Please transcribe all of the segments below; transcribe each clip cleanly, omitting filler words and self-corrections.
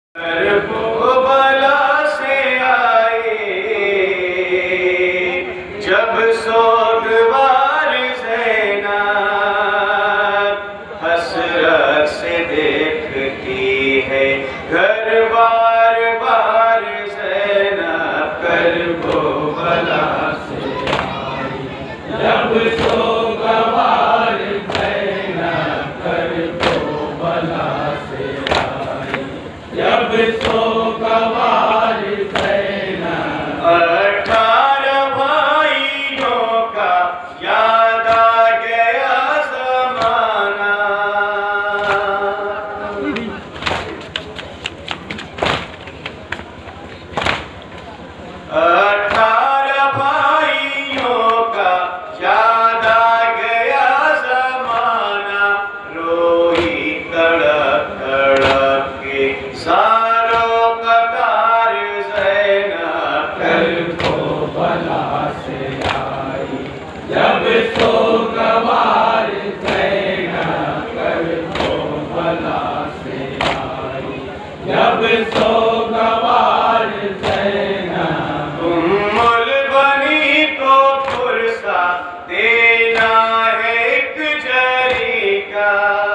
वो बला से आए जब सोगवार ज़ैनब हसरत से देखती है घर बार बार ज़ैनब करबो बला से आए जब सोगवार ज़ैनब करबो बला से आए जब सोगवार ज़ैनब 18 भाइयों का याद आ गया ज़माना। 18 भाइयों का याद आ गया ज़माना। रोई तड़प तड़प के सारों कतार ज़ैनब करबो बला से आई जब सोगवार ज़ैनब करबो बला से आई जब सोगवार ज़ैनब उम्मुल बनी तो फुर्सा देना है एक जरी का।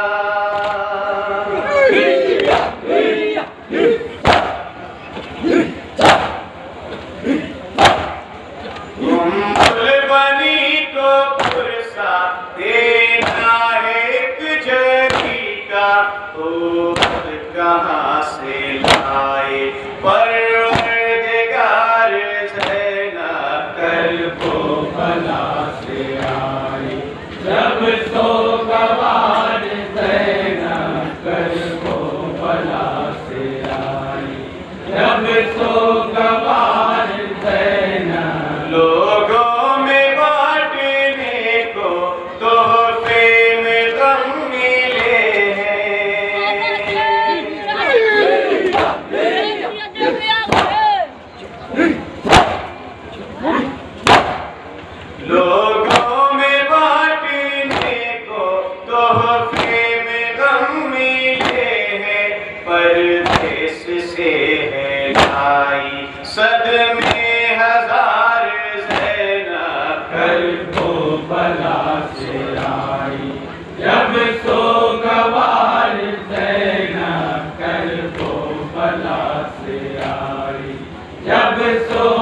उम्मुल बनी तो फुर्सा देना है एक जरी का। कहाँ से लाए परवरदिगार ज़ैनब करबो बला से आई जब सोगवार ज़ैनब करबो बला से आई जब सोगवार ज़ैनब लोगों में बांटने को तोहफे में गम मिले लोगों में बांटने को तोहफे में गम मिले हैं। परदेस से है लाई सदमे हजार ज़ैनब करबो बला से आई जब सोगवार ज़ैनब करबो बला से आई जब